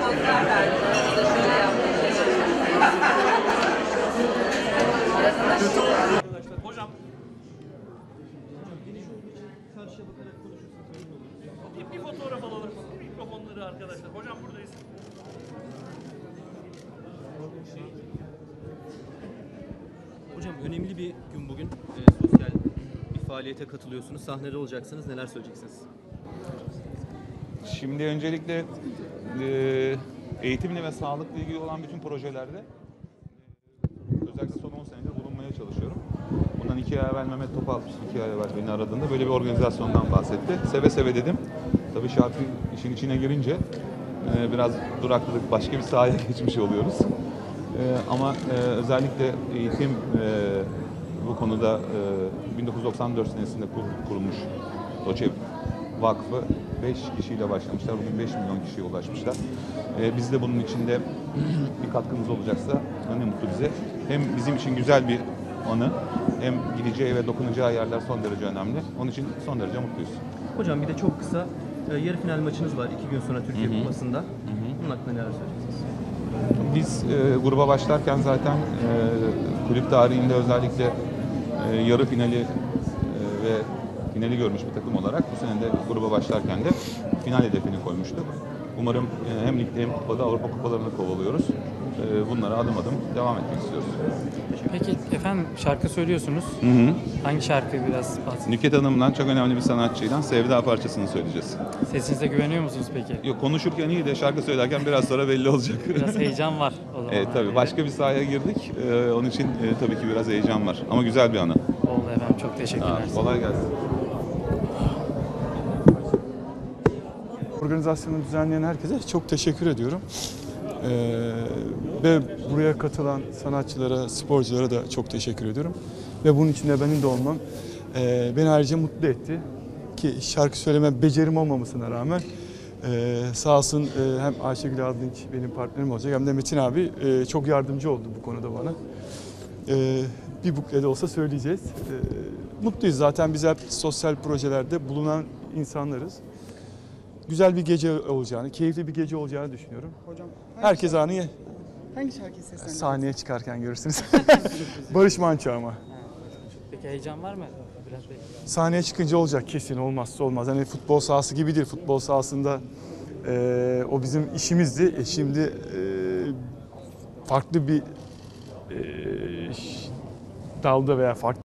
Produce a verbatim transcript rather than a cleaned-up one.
talimatlar verdi. İşte şöyle yaptım, Arkadaşlar, hocam. Karşıya bakarak konuşursanız bir, bir fotoğraf alalım. Mikrofonları arkadaşlar. Hocam buradayız. Hocam önemli bir gün bugün. E, sosyal bir faaliyete katılıyorsunuz. Sahnede olacaksınız. Neler söyleyeceksiniz? Şimdi öncelikle e, eğitimle ve sağlıkla ilgili olan bütün projelerde e, özellikle son on senedir bulunmaya çalışıyorum. Bundan iki ay evvel Mehmet Topal, iki ay evvel beni aradığında böyle bir organizasyondan bahsetti. Seve seve dedim. Tabii şarkı işin içine girince e, biraz durakladık, başka bir sahaya geçmiş oluyoruz. E, ama e, özellikle eğitim e, bu konuda e, bin dokuz yüz doksan dört senesinde kur, kurulmuş Doçev Vakfı beş kişiyle başlamışlar. Bugün beş milyon kişiye ulaşmışlar. Ee, biz de bunun içinde bir katkımız olacaksa ne mutlu bize. Hem bizim için güzel bir anı, hem gideceği ve dokunacağı yerler son derece önemli. Onun için son derece mutluyuz. Hocam bir de çok kısa e, yarı final maçınız var iki gün sonra Türkiye Hı hı. Kupası'nda. Hı hı. Bunun hakkında neler söyleyeceksiniz? Biz e, gruba başlarken zaten e, kulüp tarihinde özellikle e, yarı finali e, ve finali görmüş bir takım olarak bu sene de gruba başlarken de final hedefini koymuştuk. Umarım e, hem ligde hem kupada Avrupa kupalarını kovalıyoruz. E, bunlara adım adım devam etmek istiyoruz. Peki efendim şarkı söylüyorsunuz. Hı hı. Hangi şarkı biraz bahsedin? Nükhet Hanım'dan çok önemli bir sanatçıyla Sevda parçasını söyleyeceğiz. Sesinize güveniyor musunuz peki? Yok, konuşurken iyi de şarkı söylerken biraz sonra belli olacak. Biraz heyecan var o zaman. Evet tabii, başka bir sahaya girdik. E, onun için e, tabii ki biraz heyecan var. Ama güzel bir anı. Oldu efendim, çok teşekkürler. Aa, kolay gelsin. Organizasyonu düzenleyen herkese çok teşekkür ediyorum. Ee, ve buraya katılan sanatçılara, sporculara da çok teşekkür ediyorum. Ve bunun içinde benim de olmam e, beni ayrıca mutlu etti. Ki şarkı söyleme becerim olmamasına rağmen e, sağ olsun e, hem Ayşegül Adınç benim partnerim olacak hem de Metin abi e, çok yardımcı oldu bu konuda bana. E, bir bukle de olsa söyleyeceğiz. E, mutluyuz zaten, biz hep sosyal projelerde bulunan insanlarız. Güzel bir gece olacağını, keyifli bir gece olacağını düşünüyorum. Hocam, Herkes anı hangi şarkıyı seslendirdiniz? sahneye çıkarken görürsünüz. Barış Manço ama. Peki heyecan var mı Bülent Bey? Sahneye çıkınca olacak kesin, olmazsa olmaz. Hani futbol sahası gibi değil. Futbol sahasında e, o bizim işimizdi. E, şimdi e, farklı bir e, dalda veya farklı